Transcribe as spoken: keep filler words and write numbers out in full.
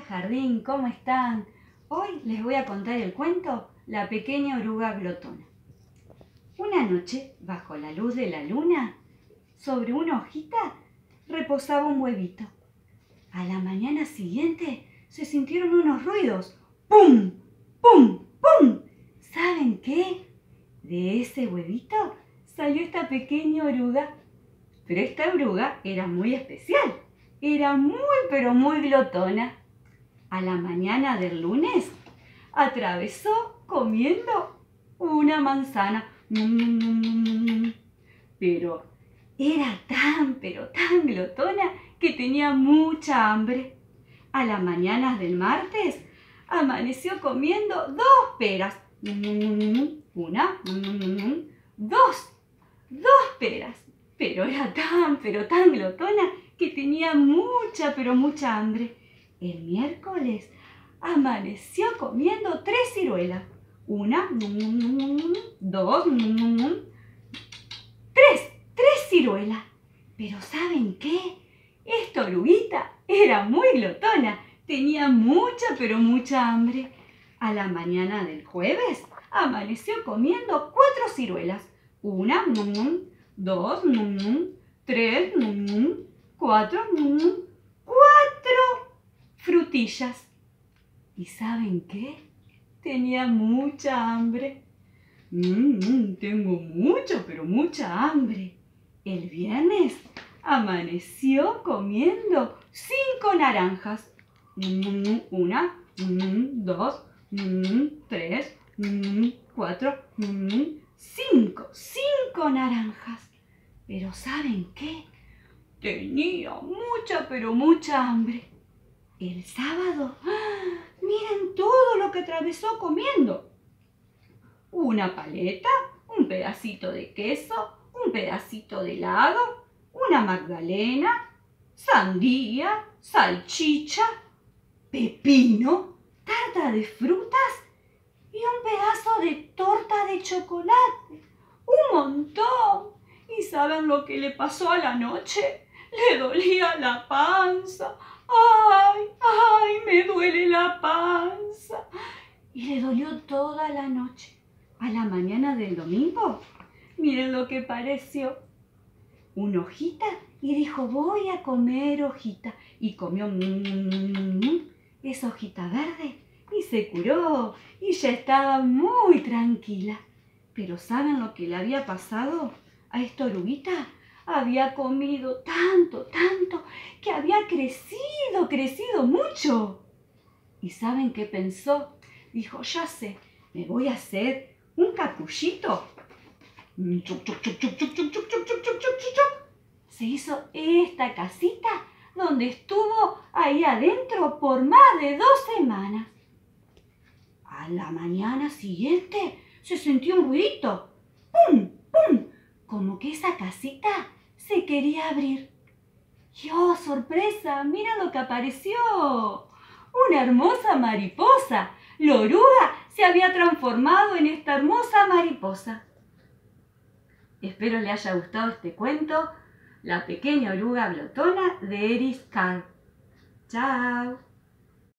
jardín, ¿cómo están? Hoy les voy a contar el cuento La pequeña oruga glotona. Una noche, bajo la luz de la luna, sobre una hojita reposaba un huevito. A la mañana siguiente se sintieron unos ruidos. ¡Pum! ¡Pum! ¡Pum! ¿Saben qué? De ese huevito salió esta pequeña oruga. Pero esta oruga era muy especial. Era muy, pero muy glotona. A la mañana del lunes atravesó comiendo una manzana. Pero era tan, pero tan glotona que tenía mucha hambre. A la mañana del martes amaneció comiendo dos peras. Una, dos, dos peras. Pero era tan, pero tan glotona que tenía mucha, pero mucha hambre. El miércoles amaneció comiendo tres ciruelas. Una, dos, tres, tres ciruelas. Pero ¿saben qué? Esta oruguita era muy glotona. Tenía mucha, pero mucha hambre. A la mañana del jueves amaneció comiendo cuatro ciruelas. Una, dos, tres, cuatro, cuatro frutillas. ¿Y saben qué? Tenía mucha hambre. Mm, tengo mucha, pero mucha hambre. El viernes amaneció comiendo cinco naranjas. Una, dos, tres, cuatro, cinco. Cinco naranjas. Pero ¿saben qué? Tenía mucha, pero mucha hambre. El sábado, ¡ah! Miren todo lo que atravesó comiendo. Una paleta, un pedacito de queso, un pedacito de helado, una magdalena, sandía, salchicha, pepino, tarta de frutas y un pedazo de torta de chocolate. ¡Un montón! ¿Y saben lo que le pasó a la noche? Le dolía la panza. ¡Ay, ay, me duele la panza! Y le dolió toda la noche. A la mañana del domingo, miren lo que pareció. Una hojita y dijo, voy a comer hojita. Y comió mmm, esa hojita verde y se curó y ya estaba muy tranquila. Pero ¿saben lo que le había pasado a esta oruguita? Había comido tanto, tanto, que había crecido, crecido mucho. ¿Y saben qué pensó? Dijo, ya sé, me voy a hacer un capullito. Se hizo esta casita donde estuvo ahí adentro por más de dos semanas. A la mañana siguiente se sintió un ruidito. ¡Pum! ¡Pum! Como que esa casita se quería abrir. ¡Y oh, sorpresa! ¡Mira lo que apareció! ¡Una hermosa mariposa! La oruga se había transformado en esta hermosa mariposa. Espero le haya gustado este cuento, La pequeña oruga glotona de Erich Carr. ¡Chao!